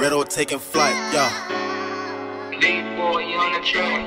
ghetto taking flight, yeah. Big boy on the track.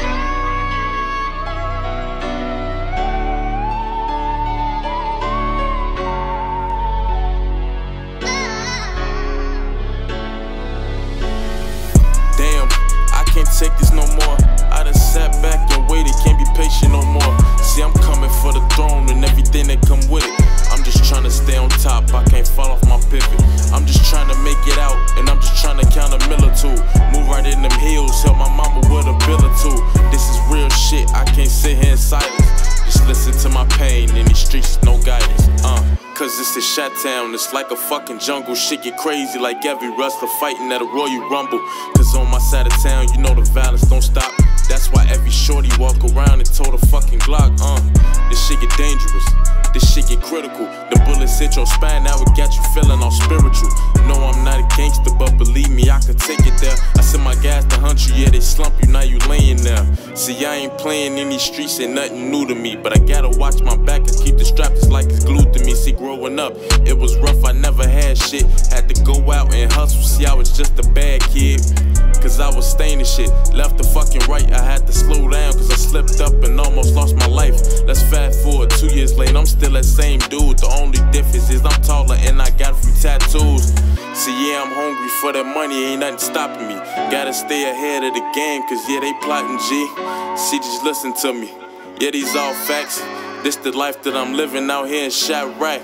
Damn, I can't take this no more. I done sat back and waited, can't be patient no more. See, I'm coming for the throne and everything that come with it. I'm just trying to stay on top, I can't fall off my pivot. I'm just trying to make it out, and I'm just trying to count a mill or two. Move right in them hills, help my mama with a bill or two. This is real shit, I can't sit here in silence. Just listen to my pain, in these streets, no guidance, Cause it's a shot town, it's like a fucking jungle. Shit get crazy like every wrestler fighting at a Royal Rumble. Cause on my side of town, you know the violence don't stop. That's why every shorty walk around and told a fucking Glock, This shit get dangerous, this shit get critical. The bullets hit your spine, now it got you feeling all spiritual. No, I'm not a gangster, but believe me, I could take it there. I send my guys to hunt you, yeah, they slump you, now you laying there. See, I ain't playing in these streets, ain't nothing new to me. But I gotta watch my back and keep the strap just like it's glued to me. See, growing up, it was rough, I never had shit. Had to go out and hustle, see, I was just a bad kid. Cause I was staining shit, left the fucking right, I had to slow down cause I slipped up and almost lost my life. Let's fast forward 2 years later, I'm still that same dude. The only difference is I'm taller and I got a few tattoos. See, yeah, I'm hungry for that money, ain't nothing stopping me. Gotta stay ahead of the game cause yeah, they plotting G. See, just listen to me, yeah, these all facts. This the life that I'm living out here in Chirac.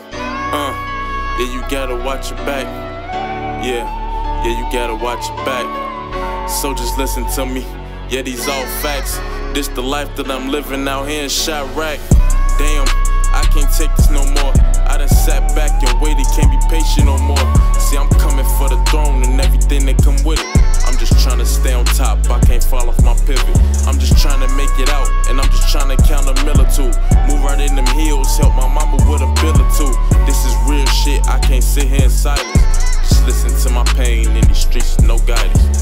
Yeah, you gotta watch your back. Yeah, you gotta watch your back. So just listen to me, yeah, these all facts. This the life that I'm living out here in Chirac. Damn, I can't take this no more. I done sat back and waited, can't be patient no more. See, I'm coming for the throne and everything that come with it. I'm just trying to stay on top, I can't fall off my pivot. I'm just trying to make it out, and I'm just trying to count a mill or two. Move right in them hills, help my mama with a bill or two. This is real shit, I can't sit here in silence. Just listen to my pain, in these streets, no guidance.